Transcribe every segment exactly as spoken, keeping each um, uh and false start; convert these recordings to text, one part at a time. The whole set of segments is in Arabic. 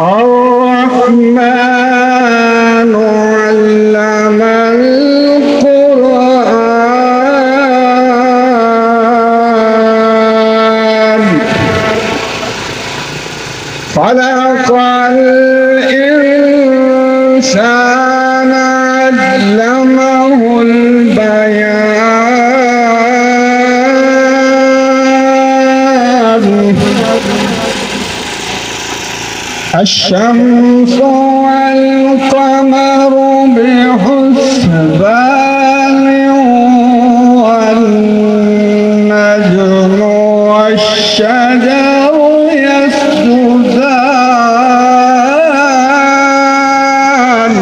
الرحمن علم القرآن خلق الإنسان علمه البيان الشمس والقمر بحسبان والنجم والشجر يسجدان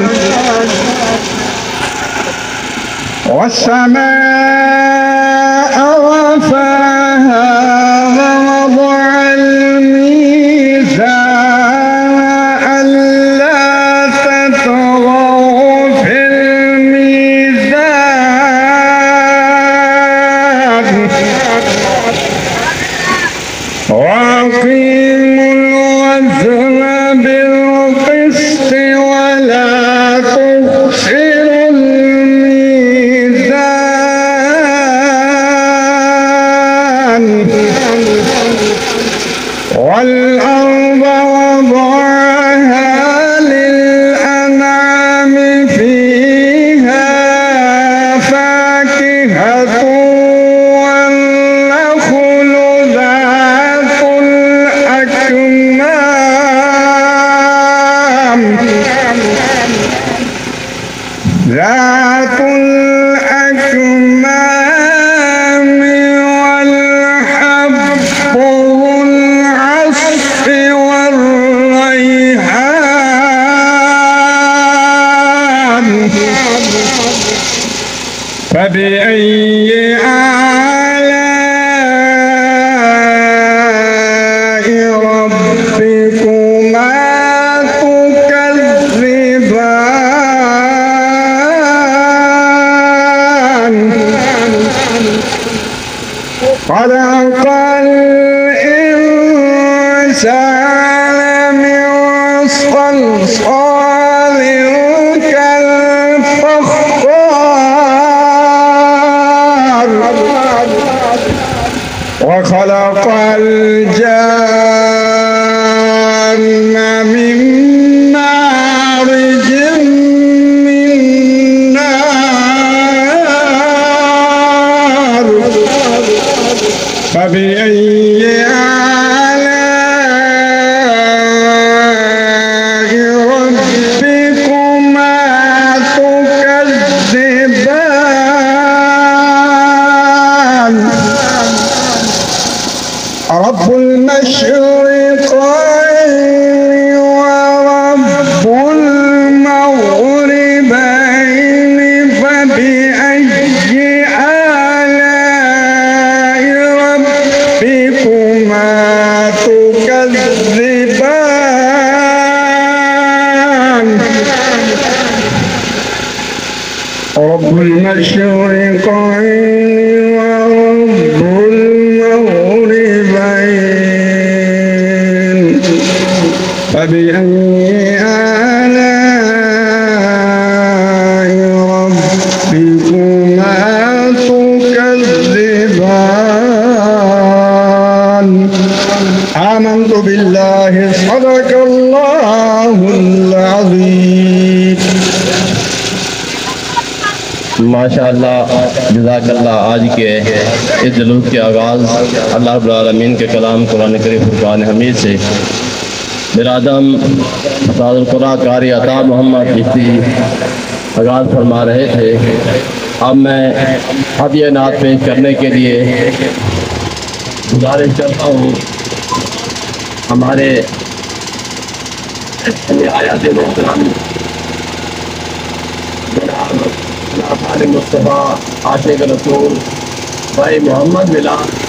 والسماء رفعها ووضع الميزان ألا تطغوا في الميزان وأقيموا الوزن بالقسط ولا تخسروا الميزان والأرض وضعها للأنعام فيها فاكهة والنخل ذات الأكمام ذات الأكمام والحب ذو العصف والريحان فبأي آلاء ربكما تكذبان خلق الإنسان من صلصال كالفخار وخلق الجان من مارج من نار فبأي آلاء ربكما تكذبان رب المشرقين ورب المغربين فبأي آلاء ربكما تكذبان رب المشرقين ورب المغربين فبأي آلاء ربكما تكذبان آمنت بالله صدق الله العظيم माशाअल्लाह जज़ाकल्लाह। आज के इस जुलूस के आगाज़ अल्लाह रब्बुल आलमीन के कलाम कुरान करीम फुरक़ान हमीद से बिरादम उस्तादुल क़ुरा कारी अता मोहम्मद चिश्ती आगाज़ फरमा रहे थे। अब मैं हदिया नात पेश करने के लिए गुजारिश करता हूँ हमारे आयात मोहतरम मुस्तफ़ा आशिक़ रसूल भाई मोहम्मद मिलान